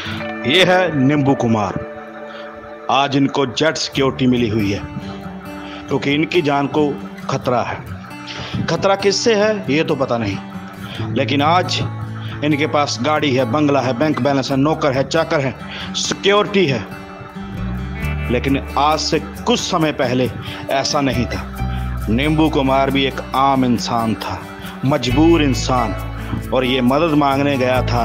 ये है नींबू कुमार। आज इनको जेट सिक्योरिटी मिली हुई है क्योंकि इनकी जान को खतरा है। खतरा किससे है ये तो पता नहीं, लेकिन आज इनके पास गाड़ी है, बंगला है, बैंक बैलेंस है, नौकर है, चाकर है, सिक्योरिटी है। लेकिन आज से कुछ समय पहले ऐसा नहीं था। नींबू कुमार भी एक आम इंसान था, मजबूर इंसान, और ये मदद मांगने गया था।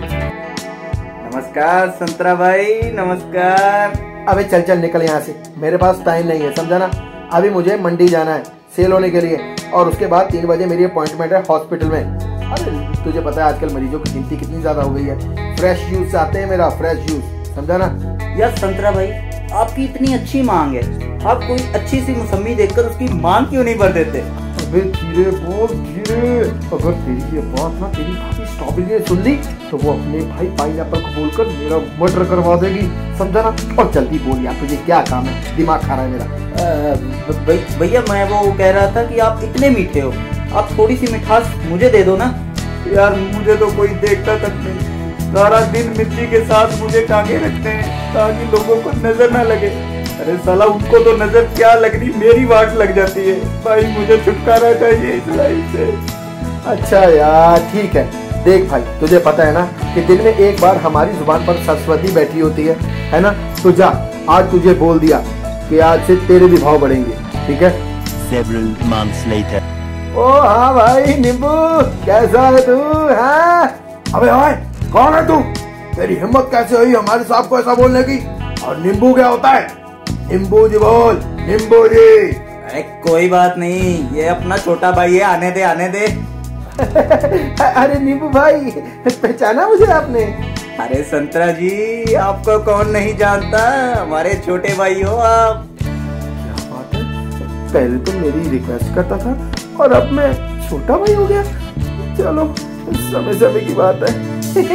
नमस्कार संतरा भाई, नमस्कार। अबे चल चल निकल यहाँ से, मेरे पास टाइम नहीं है, समझा ना। अभी मुझे मंडी जाना है सेल होने के लिए, और उसके बाद 3 बजे मेरी अपॉइंटमेंट है हॉस्पिटल में। अरे तुझे पता है आजकल मरीजों की गिनती कितनी ज्यादा हो गई है। फ्रेश जूस आते हैं, मेरा फ्रेश जूस, समझा ना। यार संतरा भाई, आपकी इतनी अच्छी मांग है, आप कोई अच्छी सी मौसमी देखकर उसकी मांग क्यों नहीं भर देते? अबे धीरे बोल, धीरे। अगर तेरी ये बात ना तेरी भाभी स्ट्रॉबेरी ने सुन ली तो वो अपने भाई पाइनएप्पल को बोलकर मेरा मर्डर करवा देगी, समझा ना। और जल्दी बोल यार, तुझे क्या काम है, दिमाग खा रहा है मेरा। भैया मैं वो कह रहा था कि आप इतने मीठे हो, आप थोड़ी सी मिठास मुझे दे दो ना। यार मुझे तो कोई देखता तक नहीं, सारा दिन मिर्ची के साथ मुझे टांगे रखते हैं ताकि लोगों को नजर ना लगे। अरे साला उनको तो नजर क्या लगनी, मेरी वाट लग जाती है। भाई मुझे छुटकारा चाहिए इस लाइफ से। अच्छा यार ठीक है, देख भाई तुझे पता है ना कि दिन में एक बार हमारी जुबान पर सरस्वती बैठी होती है ना। तो जा, आज तुझे बोल दिया कि आज से तेरे भी भाव बढ़ेंगे, ठीक है। Several months later. ओ हाँ भाई नींबू, कैसा है तू? हाँ अबे ओए, कौन है तू? तेरी हिम्मत कैसे हुई हमारे साहब को ऐसा बोलने की? और नींबू क्या होता है? नींबू जी बोल, नींबू जी। अरे कोई बात नहीं, ये अपना छोटा भाई है, आने दे आने दे। अरे नींबू भाई, पहचाना मुझे आपने? अरे संतरा जी, आपको कौन नहीं जानता, हमारे छोटे भाई हो आप। क्या बात है, पहले तो मेरी रिक्वेस्ट करता था और अब मैं छोटा भाई हो गया। चलो समय समय की बात है।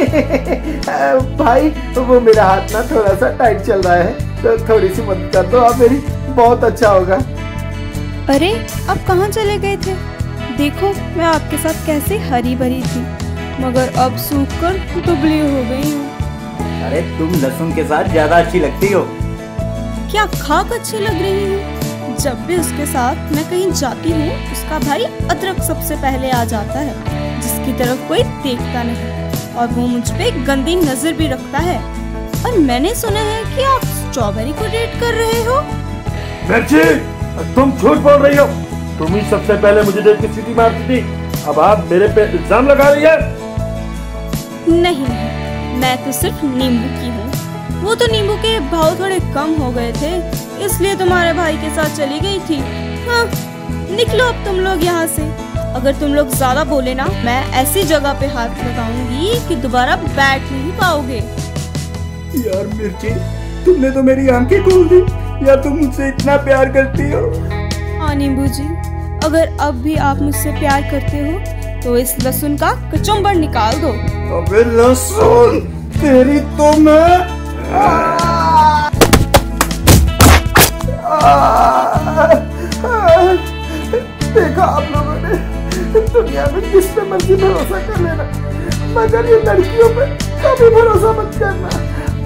भाई वो मेरा हाथ ना थोड़ा सा टाइट चल रहा है, तो थोड़ी सी मदद कर दो आप मेरी, बहुत अच्छा होगा। अरे आप कहाँ चले गए थे? देखो मैं आपके साथ कैसे हरी भरी थी, मगर अब सूख कर दुबली हो गई हूँ। अरे तुम लहसुन के साथ ज्यादा अच्छी लगती हो। क्या खाक अच्छी लग रही हूँ? जब भी उसके साथ मैं कहीं जाती हूँ, उसका भाई अदरक सबसे पहले आ जाता है, जिसकी तरफ कोई देखता नहीं, और वो मुझ पे गंदी नजर भी रखता है। और मैंने सुना है कि आप स्ट्रॉबेरी को डेट कर रहे हो। मिर्ची, तुम झूठ बोल रही हो। तुम ही सबसे पहले मुझे देख के सीटी मारती थी, अब आप मेरे पे इल्जाम लगा रही है। नहीं, मैं तो सिर्फ नींबू की हूँ। वो तो नींबू के भाव थोड़े कम हो गए थे, इसलिए तुम्हारे भाई के साथ चली गई थी। हाँ, निकलो अब तुम लोग यहाँ से। अगर तुम लोग ज्यादा बोले ना, मैं ऐसी जगह पे हाथ लगाऊंगी कि दोबारा बैठ नहीं पाओगे। यार मिर्ची, तुमने तो मेरी आंखें खोल दी। या तुम मुझसे इतना प्यार करती हो? हाँ नींबू जी, अगर अब भी आप मुझसे प्यार करते हो तो इस लहसुन का कचुम्बर निकाल दो। अबे लहसुन, तेरी तो मैं। देखा आप लोगों ने, दुनिया में किस पे मर्जी भरोसा कर लेना, मगर ये लड़कियों पे कभी भरोसा मत करना।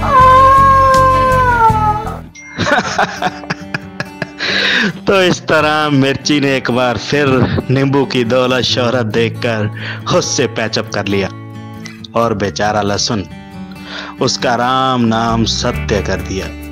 तो इस तरह मिर्ची ने एक बार फिर नींबू की दौलत शोहरत देखकर उससे पैचअप कर लिया, और बेचारा लहसुन उसका राम नाम सत्य कर दिया।